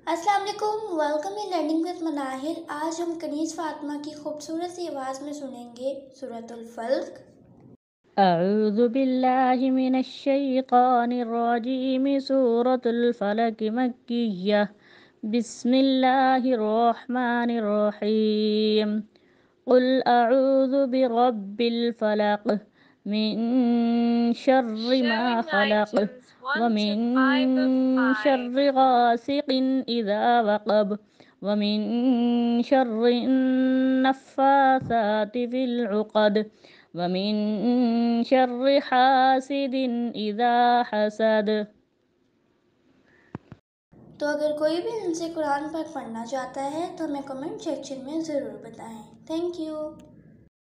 अस्सलाम वालेकुम, welcome in learning with Manahil. आज हम कनीज़ फातिमा की खूबसूरत सी आवाज़ में सुनेंगे सूरतुल फल्क। अऊज़ु बिल्लाहि मिनश शैतानिर रजीम। सूरतुल फलक मक्किय्यह। बिस्मिल्लाहिर रहमानिर रहीम। कुल अऊज़ु बिरब्बिल फलक मिन शर्रि मा खलक व मिन शर्रि गासिकिन इज़ा वक़ब व मिन शर्रि नफ़्फ़ासाति फ़िल उक़द व मिन शर्रि हासिदिन इज़ा हसद। तो अगर कोई भी इनसे कुरान पाक पढ़ना चाहता है तो हमें कमेंट सेक्शन में ज़रूर बताएं। Thank you.